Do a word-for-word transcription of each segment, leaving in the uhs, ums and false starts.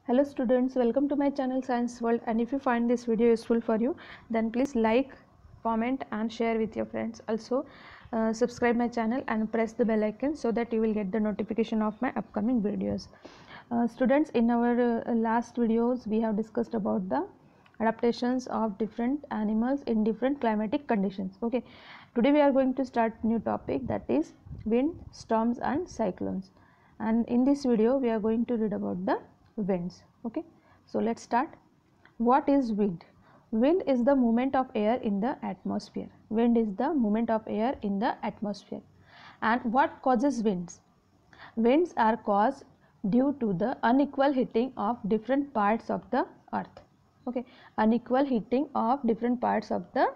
Hello students, welcome to my channel Science World, and if you find this video useful for you, then please like, comment and share with your friends. Also uh, subscribe my channel and press the bell icon so that you will get the notification of my upcoming videos. Uh, students, in our uh, last videos we have discussed about the adaptations of different animals in different climatic conditions. Okay, today we are going to start new topic, that is wind, storms and cyclones. And in this video we are going to read about the winds. Okay, so let's start. What is wind? Wind is the movement of air in the atmosphere. Wind is the movement of air in the atmosphere. And what causes winds? Winds are caused due to the unequal heating of different parts of the earth. Okay, unequal heating of different parts of the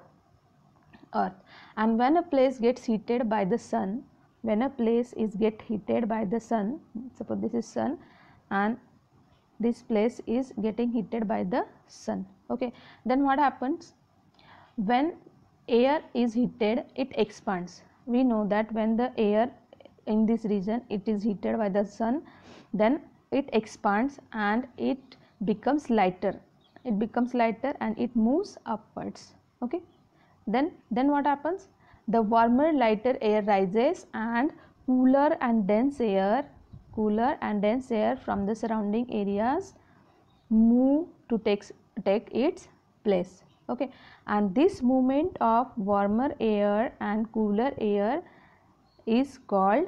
earth. And when a place gets heated by the sun, when a place is get heated by the sun, suppose this is sun and this place is getting heated by the sun. Okay, then what happens? When air is heated, it expands. We know that when the air in this region it is heated by the sun, then it expands and it becomes lighter. It becomes lighter and it moves upwards. Okay, then then what happens? The warmer, lighter air rises and cooler and dense air cooler and dense air from the surrounding areas move to take, take its place. Okay, and this movement of warmer air and cooler air is called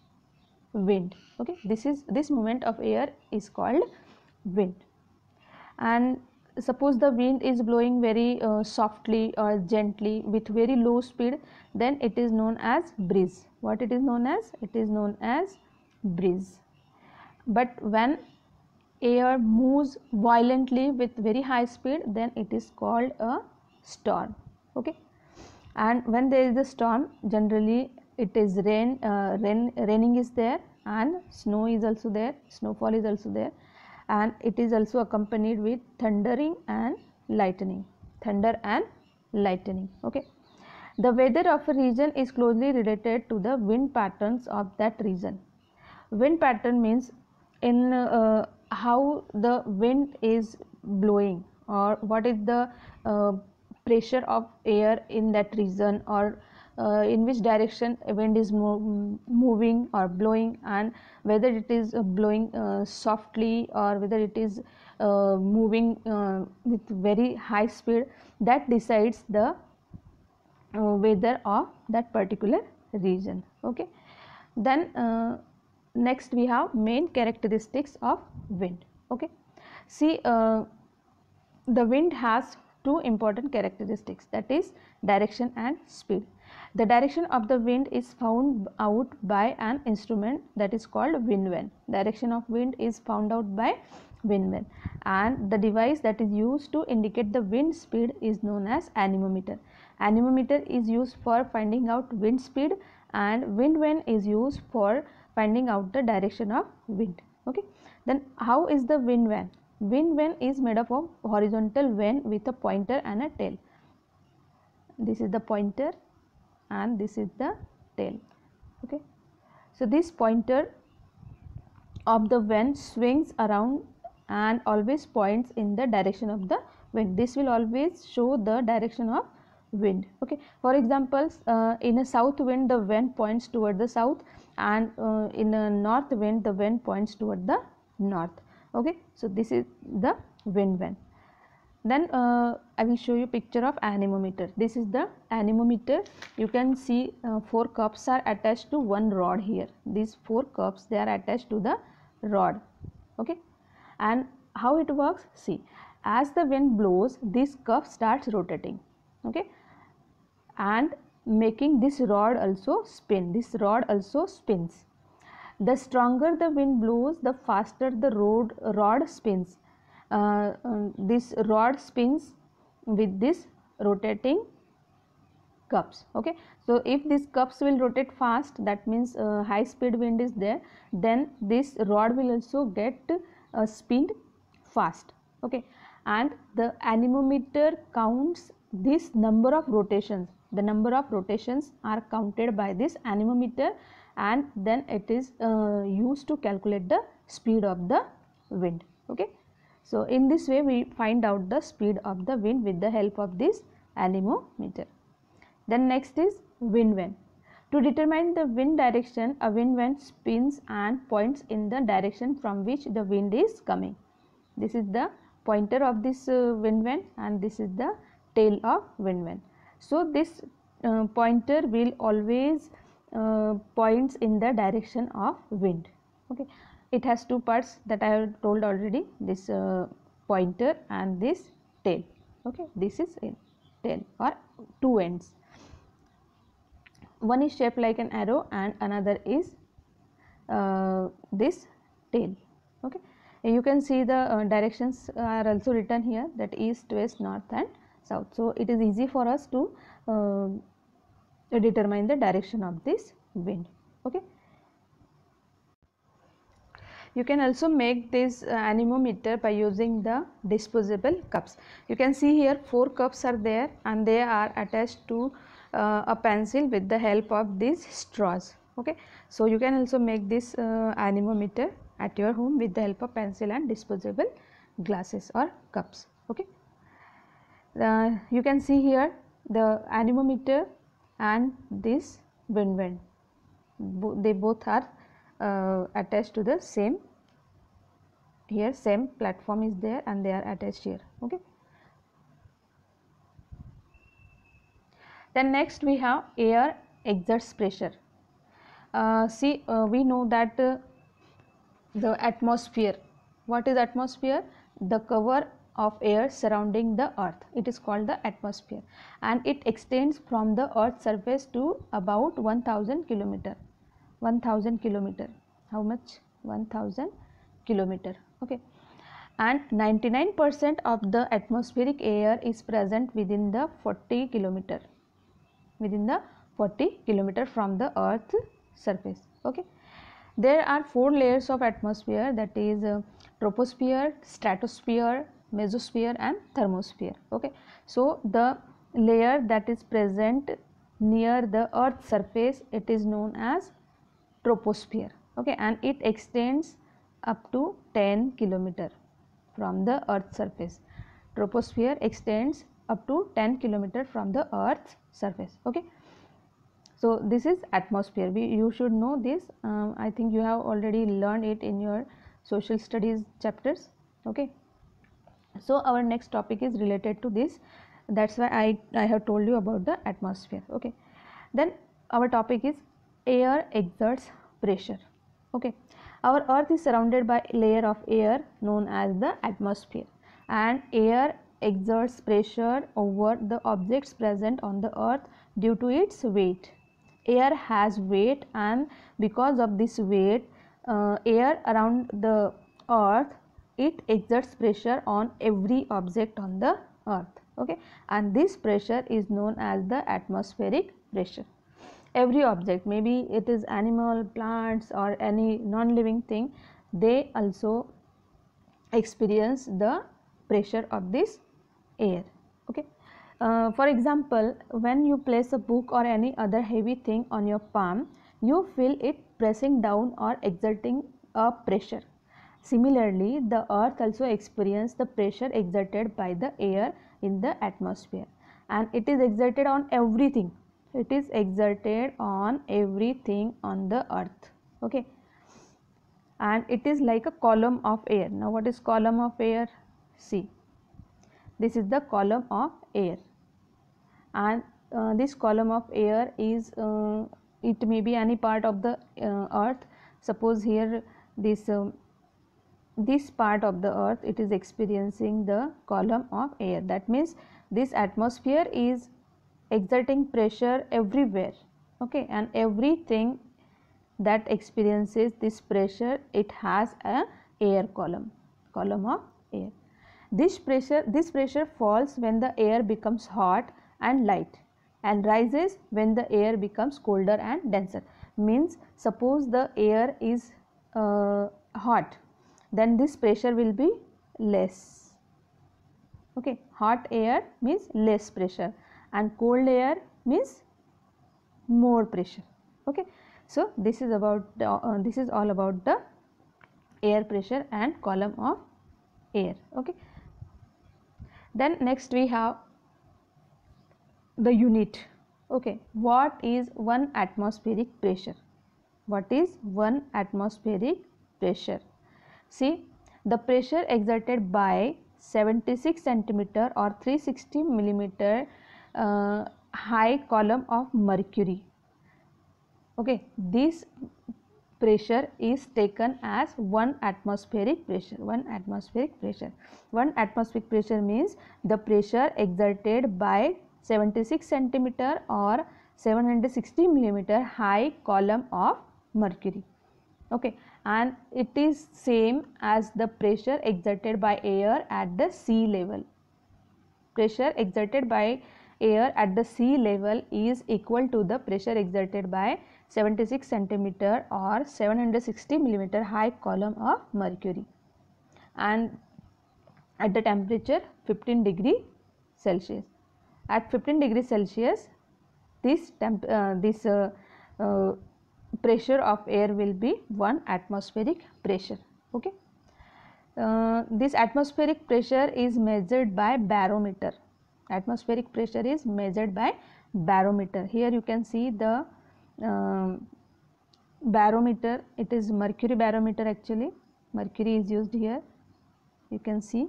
wind. Okay, this is this movement of air is called wind. And suppose the wind is blowing very uh, softly or gently with very low speed, then it is known as breeze. What it is known as? It is known as breeze. But when air moves violently with very high speed, then it is called a storm. Okay, and when there is a storm, generally it is rain, uh, rain raining is there and snow is also there, snowfall is also there, and it is also accompanied with thundering and lightning, thunder and lightning. Okay, the weather of a region is closely related to the wind patterns of that region. Wind pattern means in uh, how the wind is blowing, or what is the uh, pressure of air in that region, or uh, in which direction wind is move, moving or blowing, and whether it is uh, blowing uh, softly or whether it is uh, moving uh, with very high speed. That decides the uh, weather of that particular region. Okay, then uh, next we have main characteristics of wind. Okay, see, uh, the wind has two important characteristics, that is direction and speed. The direction of the wind is found out by an instrument that is called wind vane. Direction of wind is found out by wind vane, and the device that is used to indicate the wind speed is known as anemometer. Anemometer is used for finding out wind speed, and wind vane is used for finding out the direction of wind. Okay, then how is the wind vane? Wind vane is made up of horizontal vane with a pointer and a tail. This is the pointer and this is the tail. Okay, so this pointer of the vane swings around and always points in the direction of the wind. This will always show the direction of wind. Okay, for example, uh, in a south wind the vane points toward the south, and uh, in a north wind the vane points toward the north. Okay, so this is the wind vane. Then uh, I will show you picture of anemometer. This is the anemometer. You can see uh, four cups are attached to one rod here. These four cups, they are attached to the rod. Okay, and how it works? See, as the wind blows, this cup starts rotating. Okay, and making this rod also spin. This rod also spins. The stronger the wind blows, the faster the rod, rod spins. Uh, uh, this rod spins with this rotating cups. Okay, so if these cups will rotate fast, that means uh, high speed wind is there, then this rod will also get uh, spinned fast. Okay, and the anemometer counts this number of rotations. The number of rotations are counted by this anemometer, and then it is uh, used to calculate the speed of the wind. Okay, So in this way we find out the speed of the wind with the help of this anemometer. Then next is wind vane. To determine the wind direction, a wind vane spins and points in the direction from which the wind is coming. This is the pointer of this uh, wind vane, and this is the tail of wind vane. So this uh, pointer will always uh, points in the direction of wind. Okay, it has two parts that I have told already, this uh, pointer and this tail. Okay, this is a tail or two ends. One is shaped like an arrow and another is uh, this tail. Okay, you can see the uh, directions are also written here, that east, west, north and south. So it is easy for us to uh, determine the direction of this wind. Okay, you can also make this uh, anemometer by using the disposable cups. You can see here four cups are there and they are attached to uh, a pencil with the help of these straws. Okay, so you can also make this uh, anemometer at your home with the help of pencil and disposable glasses or cups. Okay, uh, you can see here the anemometer and this wind vane, Bo they both are uh, attached to the same, here same platform is there and they are attached here. Okay, then next we have air exerts pressure. Uh, see, uh, we know that uh, the atmosphere, what is atmosphere? The cover of air surrounding the earth, it is called the atmosphere, and it extends from the earth's surface to about one thousand kilometer. one thousand kilometer, how much? one thousand kilometer. Okay, and ninety-nine percent of the atmospheric air is present within the forty kilometer, within the forty kilometer from the earth's surface. Okay, there are four layers of atmosphere, that is uh, troposphere, stratosphere, mesosphere and thermosphere. Okay, so the layer that is present near the earth's surface, it is known as troposphere. Okay, and it extends up to ten kilometer from the earth's surface. Troposphere extends up to ten kilometer from the earth's surface. Okay, so this is atmosphere. We you should know this. um, I think you have already learned it in your social studies chapters. Okay, so our next topic is related to this, that's why I, I have told you about the atmosphere. Okay, then our topic is air exerts pressure. Okay, our earth is surrounded by a layer of air known as the atmosphere, and air exerts pressure over the objects present on the earth due to its weight. Air has weight, and because of this weight, uh, air around the earth, it exerts pressure on every object on the earth. Okay, and this pressure is known as the atmospheric pressure. Every object, maybe it is animal, plants or any non-living thing, they also experience the pressure of this air. Okay, uh, for example, when you place a book or any other heavy thing on your palm, you feel it pressing down or exerting a pressure. Similarly, the earth also experiences the pressure exerted by the air in the atmosphere, and it is exerted on everything. It is exerted on everything on the earth. Okay, and it is like a column of air. Now what is column of air? See, this is the column of air, and uh, this column of air is uh, it may be any part of the uh, earth. Suppose here this um, this part of the earth, it is experiencing the column of air. That means this atmosphere is exerting pressure everywhere. Okay, and everything that experiences this pressure, it has a air column, column of air. This pressure this pressure falls when the air becomes hot and light, and rises when the air becomes colder and denser. Means suppose the air is uh, hot, then this pressure will be less. Okay, hot air means less pressure and cold air means more pressure. Okay, so this is about the, uh, this is all about the air pressure and column of air. Okay, then next we have the unit. Okay, what is one atmospheric pressure? What is one atmospheric pressure? See, the pressure exerted by seventy-six centimeter or three hundred sixty millimeter uh, high column of mercury. Okay, this pressure is taken as one atmospheric pressure. One atmospheric pressure. One atmospheric pressure means the pressure exerted by seventy-six centimeter or seven hundred sixty millimeter high column of mercury. Okay, and it is same as the pressure exerted by air at the sea level. Pressure exerted by air at the sea level is equal to the pressure exerted by seventy-six centimeter or seven hundred sixty millimeter high column of mercury, and at the temperature fifteen degree Celsius. At fifteen degree Celsius, this temp uh, this uh, uh, pressure of air will be one atmospheric pressure. Okay, uh, this atmospheric pressure is measured by barometer. Atmospheric pressure is measured by barometer. Here you can see the um, barometer. It is mercury barometer. Actually, mercury is used here. You can see.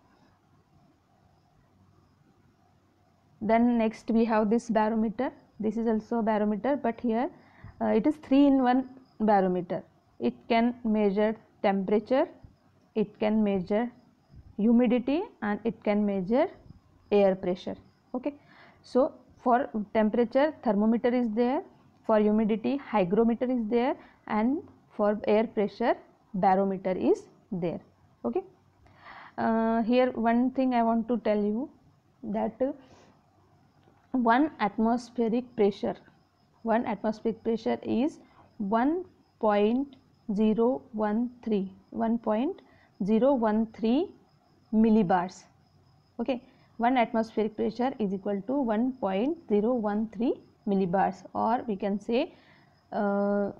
Then next we have this barometer. This is also a barometer, but here uh, it is three in one barometer. It can measure temperature, it can measure humidity, and it can measure air pressure. Okay, so for temperature thermometer is there, for humidity hygrometer is there, and for air pressure barometer is there. Okay, uh, here one thing I want to tell you, that uh, one atmospheric pressure one atmospheric pressure is one point zero one three millibars. Okay, one atmospheric pressure is equal to one point zero one three millibars, or we can say uh,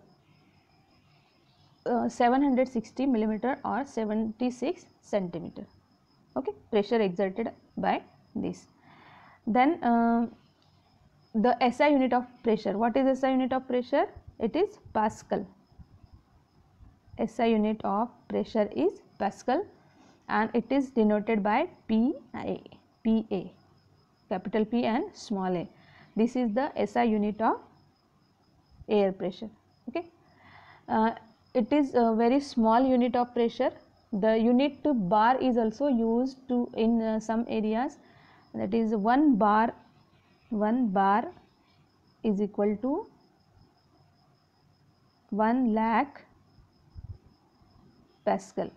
uh, seven hundred sixty millimeter or seventy-six centimeter. Okay, pressure exerted by this. Then uh, the S I unit of pressure. What is S I unit of pressure? It is Pascal. S I unit of pressure is Pascal, and it is denoted by P A, P A, capital P and small a. This is the S I unit of air pressure. Okay, uh, it is a very small unit of pressure. The unit bar is also used to in uh, some areas. That is one bar. One bar is equal to one lakh Pascal.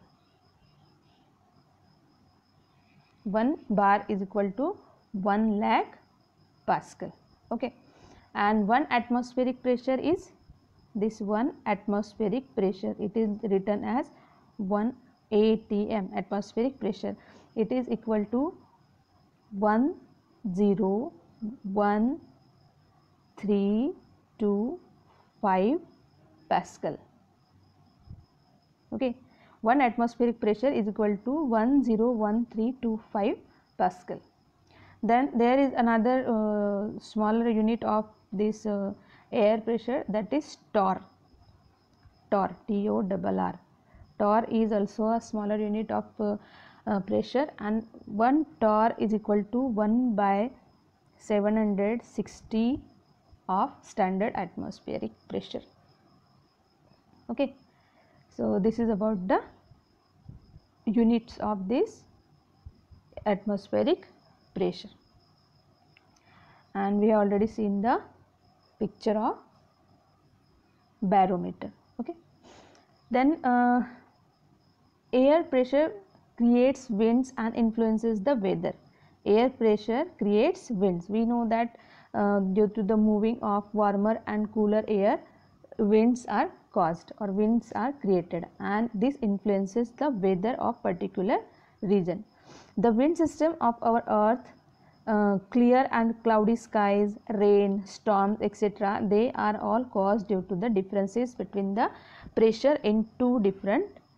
One bar is equal to one lakh Pascal. Okay, and one atmospheric pressure is this one atmospheric pressure. It is written as one A T M, atmospheric pressure. It is equal to one zero one three two five Pascal. Okay, one atmospheric pressure is equal to one zero one three two five Pascal. Then there is another uh, smaller unit of this uh, air pressure, that is torr. Torr, T O R R. Torr is also a smaller unit of uh, uh, pressure, and one torr is equal to one by seven hundred sixty of standard atmospheric pressure. Okay, so this is about the units of this atmospheric pressure, and we have already seen the picture of barometer. Okay, then uh, air pressure creates winds and influences the weather. Air pressure creates winds. We know that uh, due to the moving of warmer and cooler air, winds are caused or winds are created, and this influences the weather of particular region. The wind system of our earth, uh, clear and cloudy skies, rain, storms, et cetera, they are all caused due to the differences between the pressure in two different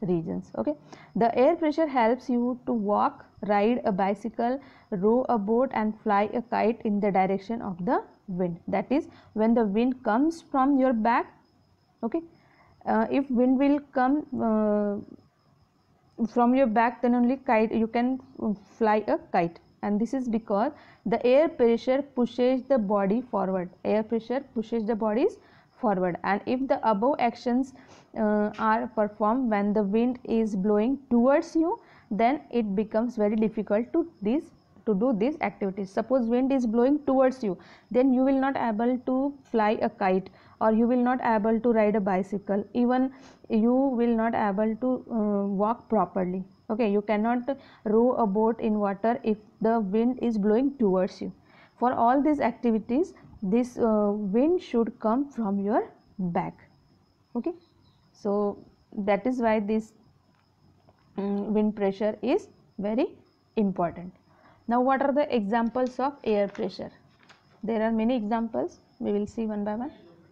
regions. Okay, the air pressure helps you to walk, ride a bicycle, row a boat and fly a kite in the direction of the wind. That is, when the wind comes from your back. Okay, uh, if wind will come uh, from your back, then only kite you can fly a kite. And this is because the air pressure pushes the body forward. Air pressure pushes the bodies forward, and if the above actions uh, are performed when the wind is blowing towards you, then it becomes very difficult to this to do these activities. Suppose wind is blowing towards you, then you will not able to fly a kite, or you will not able to ride a bicycle, even you will not able to uh, walk properly. Okay, you cannot row a boat in water if the wind is blowing towards you. For all these activities, this uh, wind should come from your back. Okay, so that is why this um, wind pressure is very important. Now, what are the examples of air pressure? There are many examples, we will see one by one.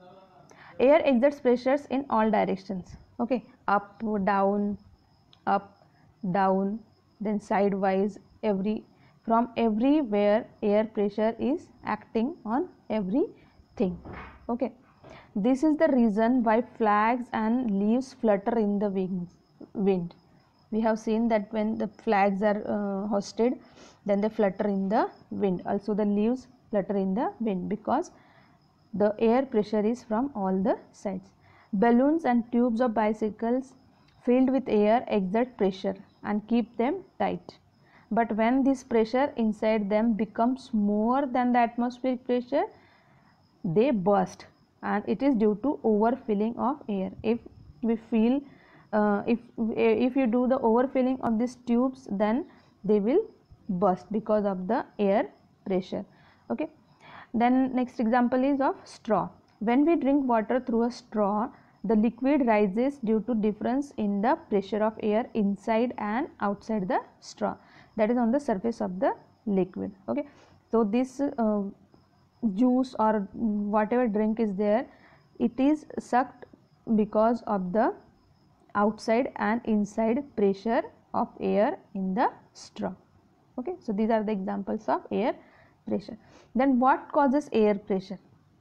Air exerts pressures in all directions. Okay, up, down, up, down, then sidewise, every from everywhere air pressure is acting on everything. Okay, this is the reason why flags and leaves flutter in the wind. We have seen that when the flags are uh, hoisted, then they flutter in the wind. Also the leaves flutter in the wind because the air pressure is from all the sides. Balloons and tubes of bicycles filled with air exert pressure and keep them tight. But when this pressure inside them becomes more than the atmospheric pressure, they burst, and it is due to overfilling of air. If we feel uh, if if you do the overfilling of these tubes, then they will burst because of the air pressure. Okay, then next example is of straw. When we drink water through a straw, the liquid rises due to difference in the pressure of air inside and outside the straw, that is on the surface of the liquid. Okay, so this uh, juice or whatever drink is there, it is sucked because of the outside and inside pressure of air in the straw. Okay, so these are the examples of air pressure. Then what causes air pressure?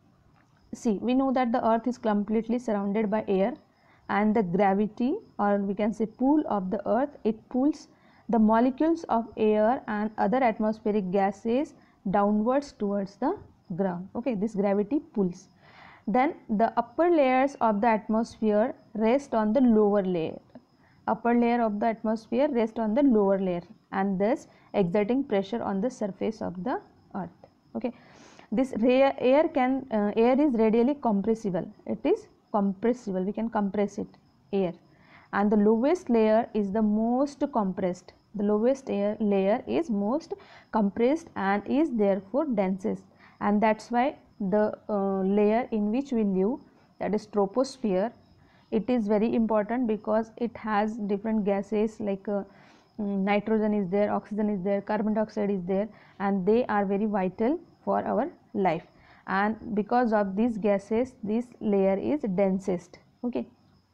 See, we know that the earth is completely surrounded by air, and the gravity, or we can say pull of the earth, it pulls the molecules of air and other atmospheric gases downwards towards the ground. Okay, this gravity pulls. Then the upper layers of the atmosphere rest on the lower layer. Upper layer of the atmosphere rest on the lower layer, and thus exerting pressure on the surface of the earth. Okay, this air can uh, air is radially compressible. It is compressible, we can compress it, air, and the lowest layer is the most compressed. The lowest air layer is most compressed and is therefore densest, and that's why the uh, layer in which we live, that is troposphere, it is very important because it has different gases like uh, nitrogen is there, oxygen is there, carbon dioxide is there, and they are very vital for our life, and because of these gases this layer is densest. Okay,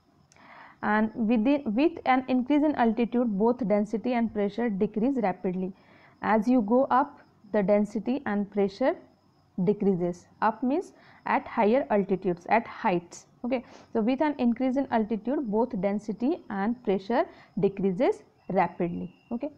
and within, with an increase in altitude, both density and pressure decrease rapidly. As you go up, the density and pressure decreases. Up means at higher altitudes, at heights. Okay, so with an increase in altitude, both density and pressure decreases rapidly. Okay,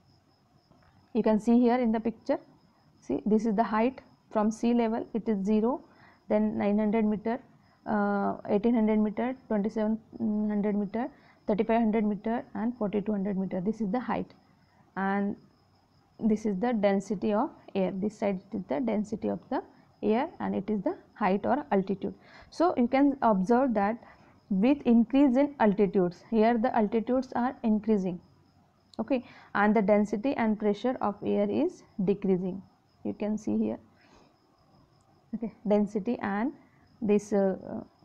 you can see here in the picture. See, this is the height from sea level, it is zero, then nine hundred meter, uh, eighteen hundred meter, twenty-seven hundred meter, thirty-five hundred meter and forty-two hundred meter. This is the height, and this is the density of air. This side is the density of the air, and it is the height or altitude. So you can observe that with increase in altitudes, here the altitudes are increasing. Okay, and the density and pressure of air is decreasing. You can see here. Okay, density and this uh,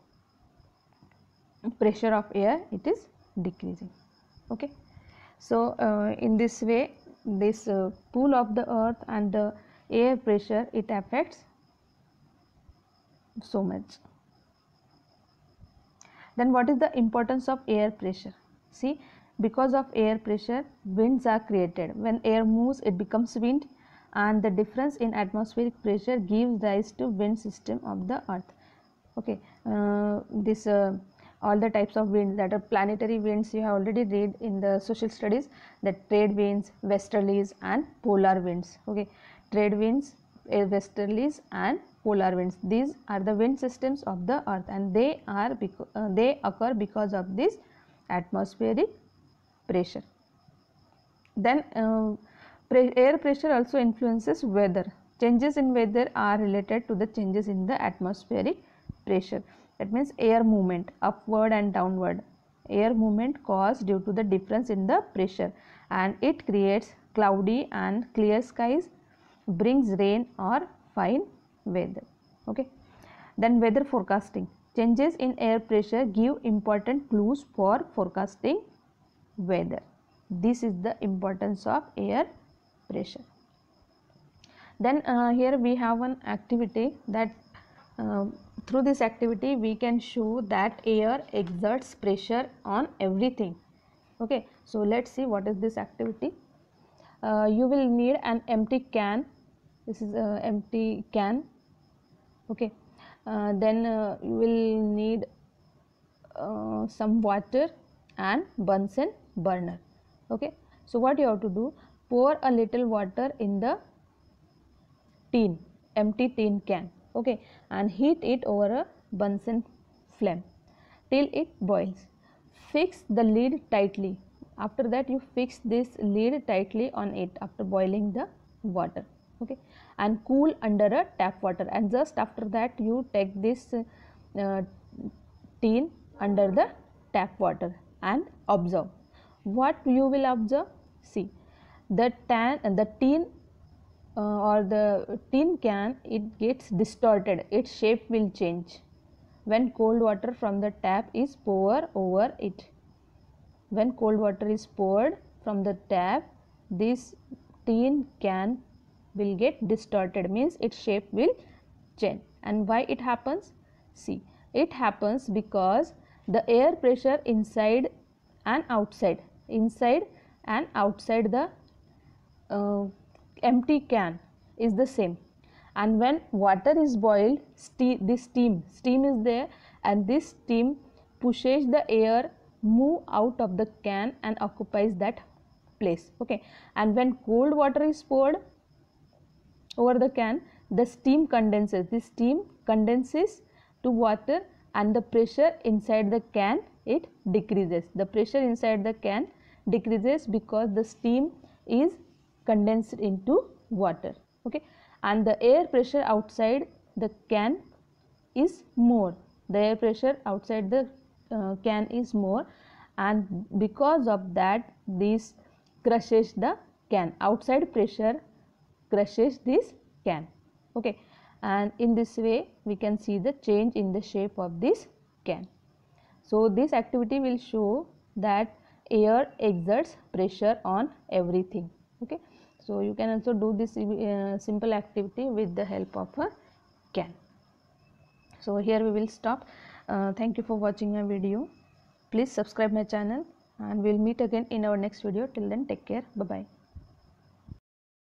pressure of air, it is decreasing. Okay, so uh, in this way, this uh, pull of the earth and the air pressure, it affects so much. Then what is the importance of air pressure? See, because of air pressure, winds are created. When air moves, it becomes wind, and the difference in atmospheric pressure gives rise to wind system of the earth. Okay, uh, this uh, all the types of winds, that are planetary winds, you have already read in the social studies, that trade winds, westerlies and polar winds. Okay, trade winds, uh, westerlies and polar winds, these are the wind systems of the earth, and they are because uh, they occur because of this atmospheric pressure. Then uh, pre air pressure also influences weather. Changes in weather are related to the changes in the atmospheric pressure. That means air movement upward and downward, air movement caused due to the difference in the pressure, and it creates cloudy and clear skies, brings rain or fine weather. Okay, then weather forecasting. Changes in air pressure give important clues for forecasting weather. This is the importance of air pressure. Then uh, here we have an activity that uh, through this activity we can show that air exerts pressure on everything. Okay, so let's see what is this activity. Uh, you will need an empty can. This is an empty can. Okay, uh, then uh, you will need uh, some water and Bunsen burner. Okay, so what you have to do, pour a little water in the tin, empty tin can. Okay, and heat it over a Bunsen flame till it boils. Fix the lid tightly. After that you fix this lid tightly on it after boiling the water. Okay, and cool under a tap water, and just after that you take this uh, tin under the tap water and observe. What you will observe? See, the tan and the tin uh, or the tin can, it gets distorted, its shape will change when cold water from the tap is poured over it. When cold water is poured from the tap, this tin can will get distorted, means its shape will change. And why it happens? See, it happens because the air pressure inside and outside, inside and outside the uh, empty can is the same, and when water is boiled, steam, this steam steam is there, and this steam pushes the air move out of the can and occupies that place. Okay, and when cold water is poured over the can, the steam condenses, this steam condenses to water, and the pressure inside the can, it decreases. The pressure inside the can decreases because the steam is condensed into water. Okay, and the air pressure outside the can is more, the air pressure outside the uh, can is more, and because of that this crushes the can, outside pressure crushes this can. Okay, and in this way we can see the change in the shape of this can. So this activity will show that air exerts pressure on everything. Okay, so you can also do this uh, simple activity with the help of a can. So here we will stop. Uh, thank you for watching my video. Please subscribe my channel, and we'll meet again in our next video. Till then, take care. Bye bye.